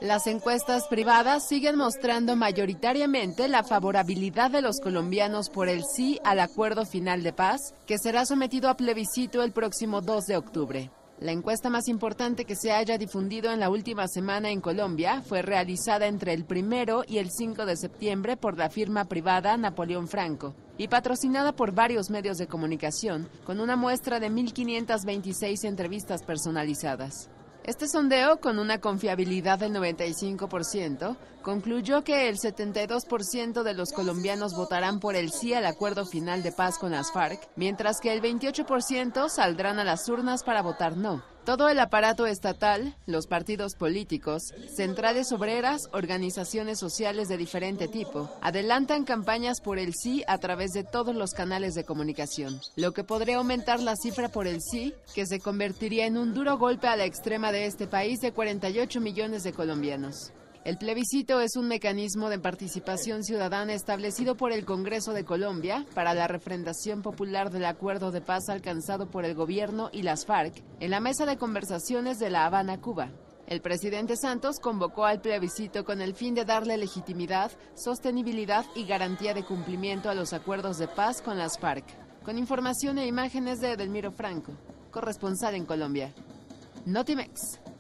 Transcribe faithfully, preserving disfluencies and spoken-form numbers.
Las encuestas privadas siguen mostrando mayoritariamente la favorabilidad de los colombianos por el sí al acuerdo final de paz, que será sometido a plebiscito el próximo dos de octubre. La encuesta más importante que se haya difundido en la última semana en Colombia fue realizada entre el primero y el cinco de septiembre por la firma privada Napoleón Franco y patrocinada por varios medios de comunicación, con una muestra de mil quinientas veintiséis entrevistas personalizadas. Este sondeo, con una confiabilidad del noventa y cinco por ciento, concluyó que el setenta y dos por ciento de los colombianos votarán por el sí al acuerdo final de paz con las FARC, mientras que el veintiocho por ciento saldrán a las urnas para votar no. Todo el aparato estatal, los partidos políticos, centrales obreras, organizaciones sociales de diferente tipo, adelantan campañas por el sí a través de todos los canales de comunicación, lo que podría aumentar la cifra por el sí, que se convertiría en un duro golpe a la extrema de este país de cuarenta y ocho millones de colombianos. El plebiscito es un mecanismo de participación ciudadana establecido por el Congreso de Colombia para la refrendación popular del acuerdo de paz alcanzado por el gobierno y las FARC en la mesa de conversaciones de La Habana, Cuba. El presidente Santos convocó al plebiscito con el fin de darle legitimidad, sostenibilidad y garantía de cumplimiento a los acuerdos de paz con las FARC. Con información e imágenes de Edelmiro Franco, corresponsal en Colombia. Notimex.